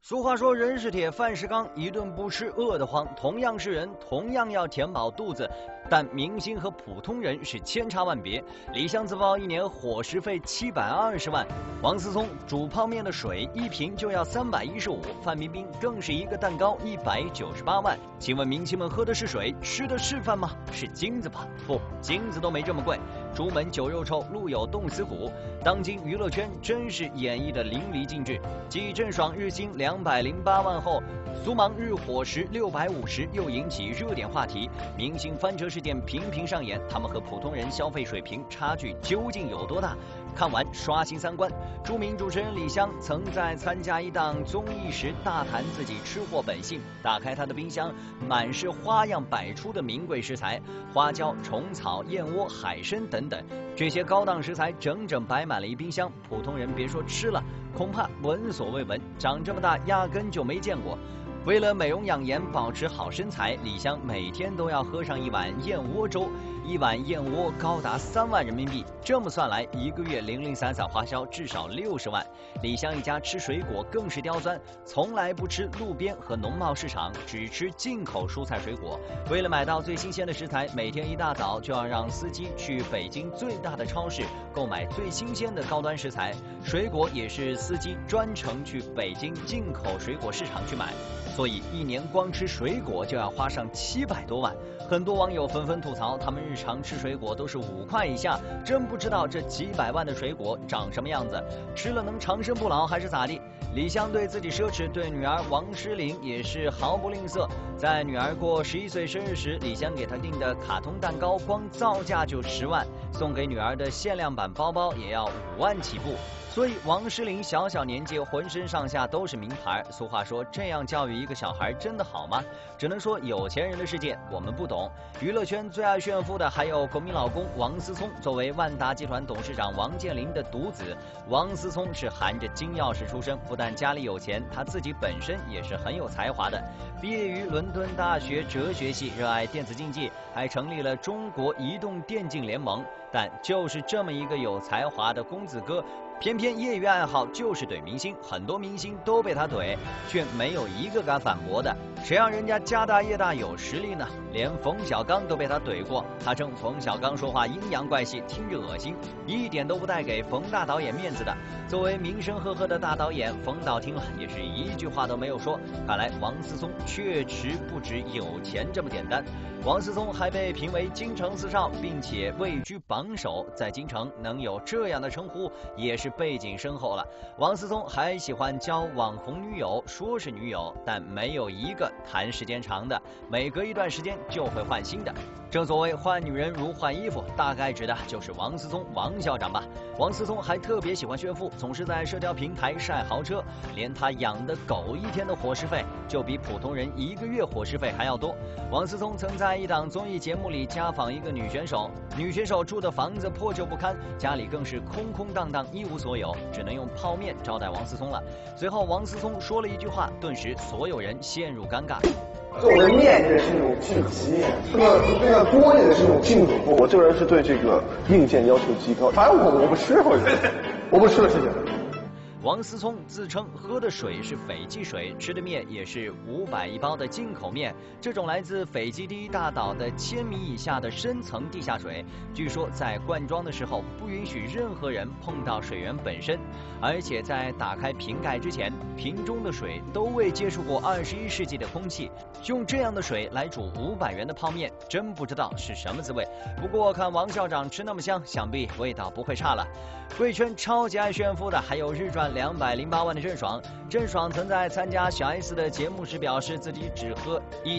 俗话说人是铁，饭是钢，一顿不吃饿得慌。同样是人，同样要填饱肚子，但明星和普通人是千差万别。李湘自曝一年伙食费720万，王思聪煮泡面的水一瓶就要315，范冰冰更是一个蛋糕198万。请问明星们喝的是水，吃的是饭吗？是金子吧？不，金子都没这么贵。朱门酒肉臭，路有冻死骨。当今娱乐圈真是演绎的淋漓尽致。继郑爽日薪208万后，苏芒日伙食650又引起热点话题。明星翻车事件频频上演，他们和普通人消费水平差距究竟有多大？看完刷新三观。著名主持人李湘曾在参加一档综艺时大谈自己吃货本性，打开他的冰箱，满是花样百出的名贵食材，花椒、虫草、燕窝、海参等等，这些高档食材整整摆满了一冰箱，普通人别说吃了，恐怕闻所未闻，长这么大压根就没见过。为了美容养颜、保持好身材，李湘每天都要喝上一碗燕窝粥，一碗燕窝高达3万人民币，这么算来，一个月零零散散花销至少60万。李湘一家吃水果更是刁钻，从来不吃路边和农贸市场，只吃进口蔬菜水果。为了买到最新鲜的食材，每天一大早就要让司机去北京最大的超市购买最新鲜的高端食材，水果也是司机专程去北京进口水果市场去买。所以一年光吃水果就要花上700多万，很多网友纷纷吐槽，他们日常吃水果都是5块以下，真不知道这几百万的水果长什么样子，吃了能长生不老还是咋地？李湘对自己奢侈，对女儿王诗龄也是毫不吝啬。在女儿过11岁生日时，李湘给她订的卡通蛋糕光造价就10万，送给女儿的限量版包包也要5万起步。所以王诗龄小年纪浑身上下都是名牌。俗话说，这样教育一个小孩真的好吗？只能说有钱人的世界我们不懂。娱乐圈最爱炫富的还有国民老公王思聪。作为万达集团董事长王健林的独子，王思聪是含着金钥匙出生，不但家里有钱，他自己本身也是很有才华的。毕业于伦敦大学哲学系，热爱电子竞技，还成立了中国移动电竞联盟。但就是这么一个有才华的公子哥，偏偏业余爱好就是怼明星，很多明星都被他怼，却没有一个敢反驳的。谁让人家家大业大有实力呢？连冯小刚都被他怼过，他称冯小刚说话阴阳怪气，听着恶心，一点都不带给冯大导演面子的。作为名声赫赫的大导演，冯导听了也是一句话都没有说。看来王思聪确实不止有钱这么简单。王思聪还被评为京城4少，并且位居榜首，在京城能有这样的称呼也是背景深厚了。王思聪还喜欢交网红女友，说是女友，但没有一个谈时间长的，每隔一段时间就会换新的。正所谓换女人如换衣服，大概指的就是王思聪王校长吧。王思聪还特别喜欢炫富，总是在社交平台晒豪车，连他养的狗一天的伙食费就比普通人1个月伙食费还要多。王思聪曾在一档综艺节目里家访一个女选手，女选手住的房子破旧不堪，家里更是空空荡荡，一无所有，只能用泡面招待王思聪了。随后王思聪说了一句话，顿时所有人陷入尴尬。 我的面这是那种晋级面，这个锅也是那种净水锅。 我这个人是对这个硬件要求极高， 反正我不吃，我不吃了，谢谢。 王思聪自称喝的水是斐济水，吃的面也是500一包的进口面。这种来自斐济第一大岛的1000米以下的深层地下水，据说在灌装的时候不允许任何人碰到水源本身，而且在打开瓶盖之前，瓶中的水都未接触过21世纪的空气。用这样的水来煮500元的泡面，真不知道是什么滋味。不过看王校长吃那么香，想必味道不会差了。贵圈超级爱炫富的还有日赚208万的郑爽。郑爽曾在参加小 S 的节目时表示，自己只喝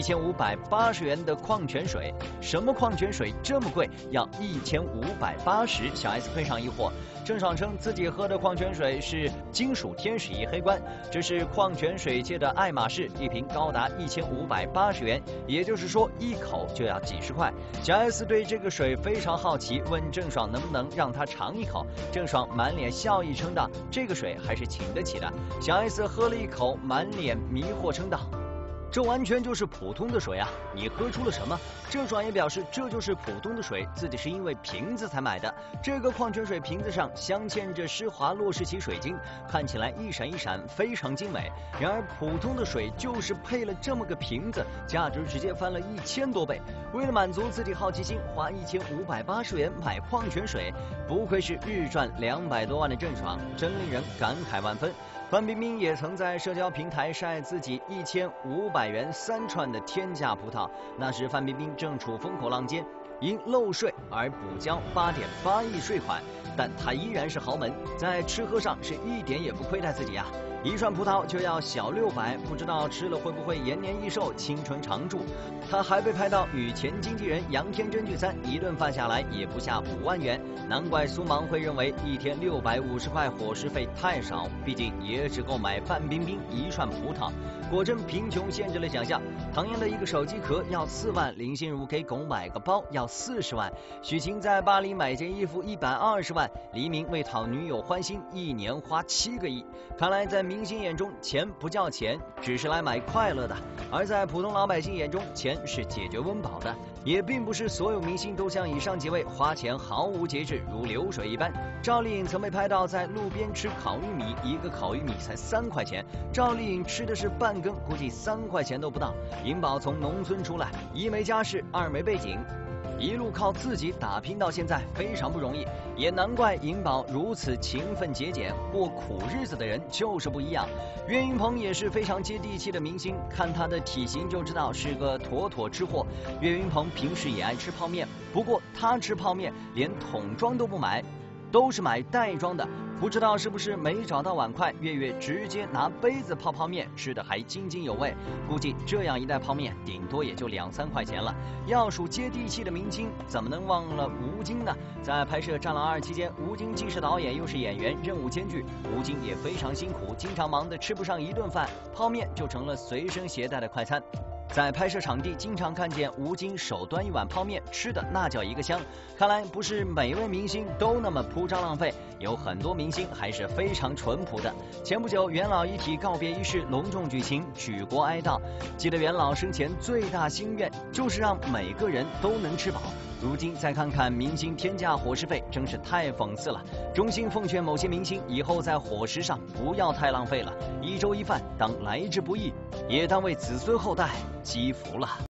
1580元的矿泉水。什么矿泉水这么贵，要1580？小 S 非常疑惑。郑爽称自己喝的矿泉水是金属天使1黑罐，这是矿泉水界的爱马仕，一瓶高达1580元，也就是说一口就要几十块。小 S 对这个水非常好奇，问郑爽能不能让他尝一口。郑爽满脸笑意称道，这个水还是请得起的。小 S 喝了一口，满脸迷惑称道， 这完全就是普通的水啊！你喝出了什么？郑爽也表示这就是普通的水，自己是因为瓶子才买的。这个矿泉水瓶子上镶嵌着施华洛世奇水晶，看起来一闪一闪，非常精美。然而普通的水就是配了这么个瓶子，价值直接翻了1000多倍。为了满足自己好奇心，花1580元买矿泉水，不愧是日赚200多万的郑爽，真令人感慨万分。范冰冰也曾在社交平台晒自己1500元3串的天价葡萄，那时范冰冰正处风口浪尖，因漏税而补交8.8亿税款，但她依然是豪门，在吃喝上是一点也不亏待自己啊！一串葡萄就要小600，不知道吃了会不会延年益寿、青春常驻。他还被拍到与前经纪人杨天真聚餐，一顿饭下来也不下5万元，难怪苏芒会认为一天650块伙食费太少，毕竟也只够买范冰冰一串葡萄。果真贫穷限制了想象，唐嫣的一个手机壳要4万，林心如给狗买个包要40万，许晴在巴黎买件衣服120万，黎明为讨女友欢心1年花7个亿。看来在明星眼中，钱不叫钱，只是来买快乐的；而在普通老百姓眼中，钱是解决温饱的。也并不是所有明星都像以上几位花钱毫无节制，如流水一般。赵丽颖曾被拍到在路边吃烤玉米，一个烤玉米才3块钱，赵丽颖吃的是半根，估计3块钱都不到。颖宝从农村出来，一没家世，二没背景，一路靠自己打拼到现在，非常不容易，也难怪颖宝如此勤奋节俭，过苦日子的人就是不一样。岳云鹏也是非常接地气的明星，看他的体型就知道是个妥妥吃货。岳云鹏平时也爱吃泡面，不过他吃泡面连桶装都不买，都是买袋装的。不知道是不是没找到碗筷，月月直接拿杯子泡泡面，吃的还津津有味。估计这样一袋泡面顶多也就2-3块钱了。要数接地气的明星，怎么能忘了吴京呢？在拍摄《战狼2》期间，吴京既是导演又是演员，任务艰巨，吴京也非常辛苦，经常忙得吃不上一顿饭，泡面就成了随身携带的快餐。在拍摄场地经常看见吴京手端一碗泡面，吃的那叫一个香。看来不是每位明星都那么铺张浪费，有很多明星还是非常淳朴的。前不久元老遗体告别仪式隆重举行，举国哀悼。记得元老生前最大心愿就是让每个人都能吃饱。如今再看看明星天价伙食费，真是太讽刺了。衷心奉劝某些明星以后在伙食上不要太浪费了，1周1饭当来之不易，也当为子孙后代积福了。